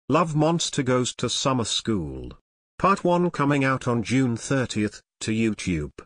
Love Monster Goes to Summer School. Part 1 coming out on June 30th, to YouTube.